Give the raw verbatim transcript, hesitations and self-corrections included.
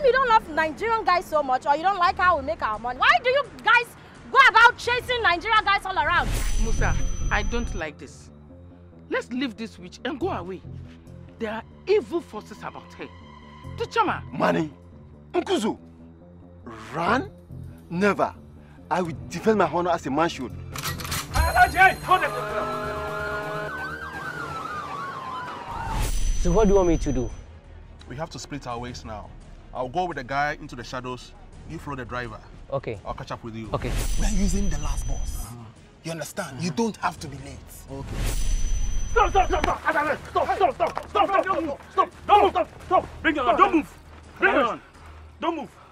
Maybe you don't love Nigerian guys so much, or you don't like how we make our money. Why do you guys go about chasing Nigerian guys all around? Musa, I don't like this. Let's leave this witch and go away. There are evil forces about her. Tuchama. Money. Nkuzu. Run? Never. I will defend my honor as a man should. So what do you want me to do? We have to split our ways now. I'll go with the guy into the shadows. You follow the driver. Okay. I'll catch up with you. Okay. We're using the last boss. Uh-huh. You understand? Uh-huh. You don't have to be late. Okay. Stop, stop, stop, stop, stop, stop, stop, stop, stop, stop, stop, stop, stop, stop, stop, stop, bring it on, don't move, bring it on, don't move.